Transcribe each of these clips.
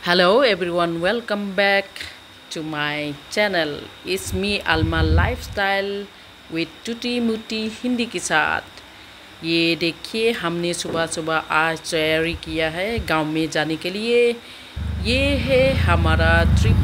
Hello everyone, welcome back to my channel. It's me Alma Lifestyle with टूटी मुटी हिंदी के साथ। ये देखिए हमने सुबह सुबह आज तैयारी किया है गांव में जाने के लिए। ये है हमारा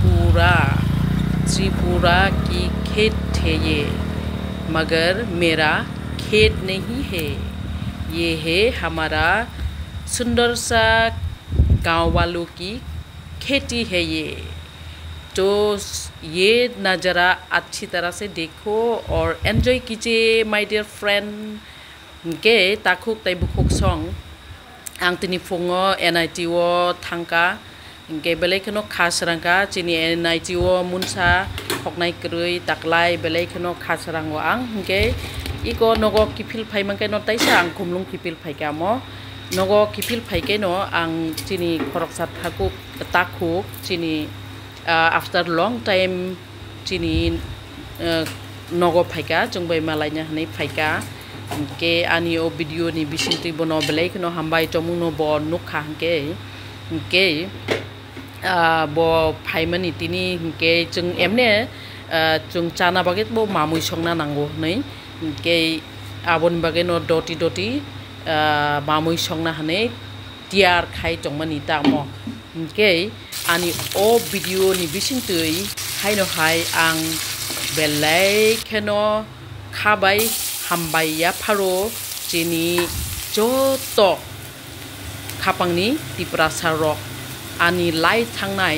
त्रिपुरा की खेत है ये, मगर मेरा खेत नहीं है। ये है हमारा सुंदर सा गांव वालों की खेती है ये। तो ये नज़ारा अच्छी तरह से देखो और एंजॉय कीजिए माय डियर फ्रेंड के ताकुक तैबुकुक सॉन्ग आं तिनी फुङो एनआईटीओ थांका के बेलेखनो खासरांका चिनी एनआईटीओ मुनसा हकनाय क्रय ताकलाय बेलेखनो खासरांगो आं के इको नगो किफिल फाइमांके न ताइसा आं खुमलुंग किफिल फाइकामो नगो किफिल फाइके न आं चिनी खरकसा ताकुक चिनी आफ्टर लॉन्ग टाइम चिनी नगो फाइका जोंबाय मालायना हनै फाइका के आनि ओ वीडियो नि बिसिंति बनो बेलेखनो हामबाय चमुनो ब नुखा के बो फाइमानि तिनि के जों एमने जों चाना बागेत बो मामुइ संना नांगो नै के आबन बागे न दति मामुइ संना हनै तियार खाय चंमानि तामो के आनि ओ वीडियो नि बिसिंतै हायनो हाय आं बेलेखनो खाबाय हामबाय या फारो चिनि जतो खापांनि तिप्रासा रक आनि लाइ थांनाय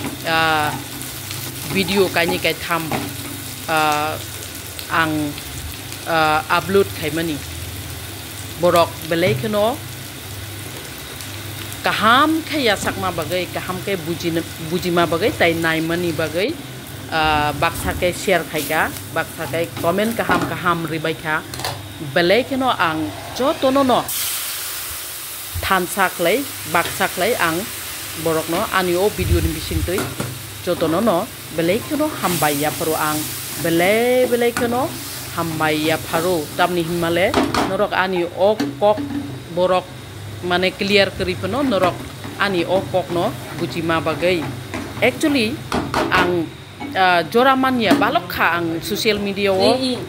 वीडियो कायनि काय थाम आं अपलोड खायमानि borok belekno kaham khaya sakma bagai kaham ke bujima bagai tai naimani bagai baksa ke share khaiga baksa ke comment kaham ribaikha belekno ang jotono no thansaklai baksaklai ang borokno ani o video ni bisingtoi jotono no belekno hambaya pro ang belekno hambaya pharo tamni himale norok ani o kok borok mane clear keripono norok ani o kok no bujima bagai actually ang joramania balokha ang social media o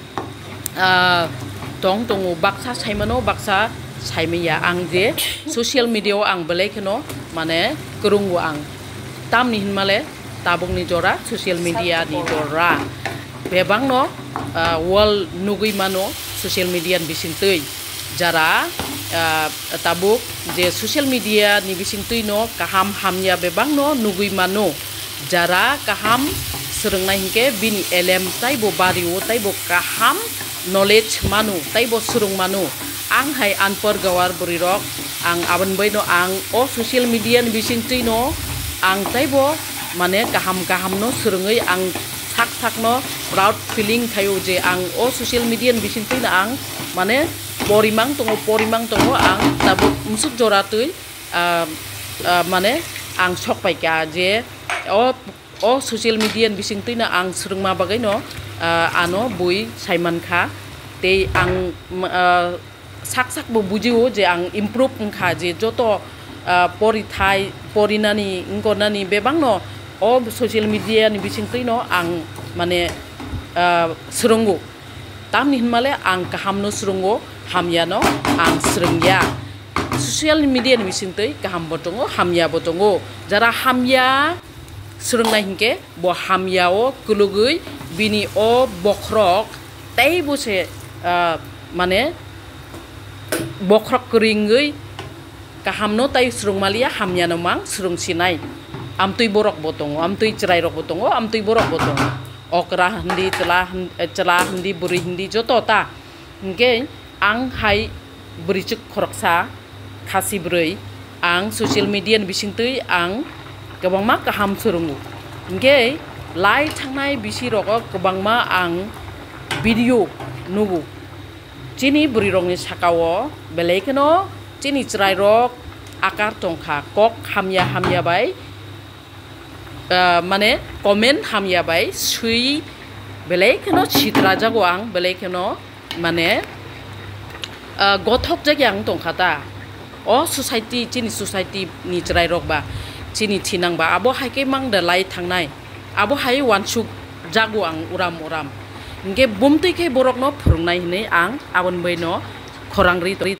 tong baksa saimano baksa saimaya ang je social media o ang belekno mane kurungu ang tamni himale tabungni jora social media ni jora bebang no world nugui mano social media bisintui jara tabuk je social media ni bisintui no kaham hamya bebang no nugui mano jara kaham serengnai hingke bini elem taibo bariwo taibo kaham knowledge manu taibo surung manu ang hai anpor gawar burirok ang aban bai no ang o social media ni bisintui no ang taibo mane kaham no serengai ang thak no proud feeling khayo je ang o social media ni bisintui na ang mane porimang tongo ang tabuk musuk joratui mane ang sok paika je o social media ni bisintui na ang surungma bagai no ano bui saiman kha te ang sak bo bujiwo je ang improve kha je joto porinani ngkonani bebang no o social media ni bisingtui no ang mane surungu tamni himale ang kaham no surungu hamya no ang surungya social media ni bisingtui kaham botongo hamya botongo jara hamya surungnai hingke bo hamya o kulugui bini o bokrok tai bose mane bokrok kringui kaham no tai surungmalia hamya no mang surung sinai amtui borok botongo amtui cerai rok botongo amtui borok botongo okra hindi cela hindi buri hindi joto ta nge ang hai burichuk khoroksa khasi broi ang social media ni bisingtui ang gabangma kaham surungu nge lai thangnai bisirok gabangma ang video nugu chini buri rok ni sakawo belekno chini cerai rok akar tongkha kok hamya bai mane comment hamya bai sui belekno chitra jago ang belekno mane gothok jagyang tongkhata o society chini society ni chrai rok ba chini thinangba abo haike mangda lai thangnai abo hai wansuk jago ang uram inge bumtui ke borok no phurungnai hinai ang abon bai no khorang ri